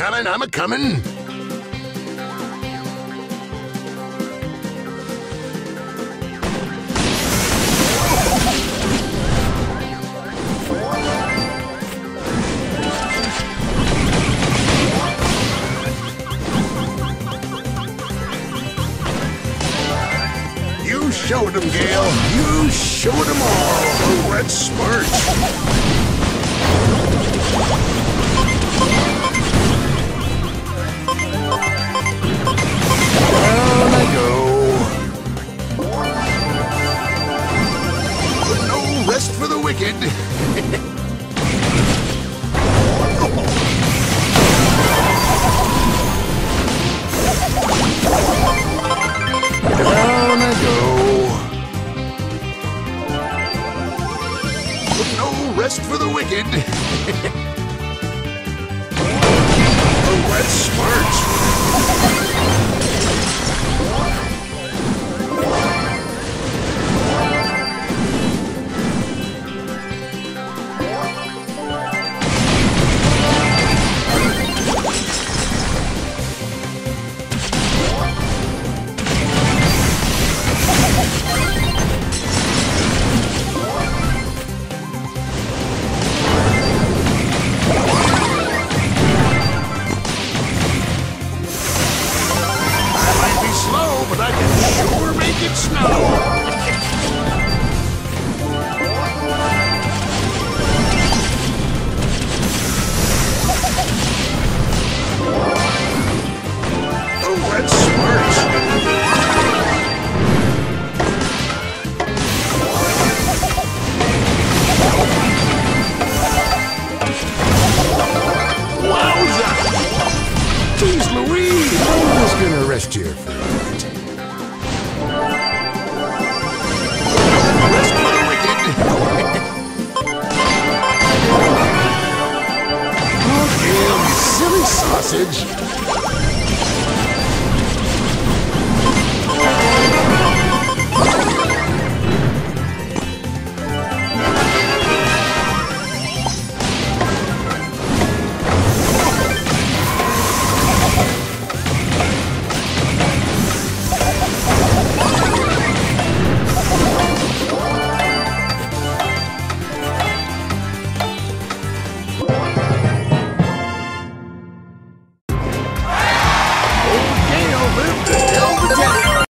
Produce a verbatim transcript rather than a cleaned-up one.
a-comin', I'm a-comin'. You showed them, Gale. You showed them all. Oh, that's smart. Down I go. No rest for the wicked. Down I go. No rest for the wicked. Oh, that's smart. But I can sure make it snow. Oh, that's smart. Wowza! Jeez Louise! I'm just gonna rest here for a minute. Rest for the wicked. Oh, Gale, you silly sausage.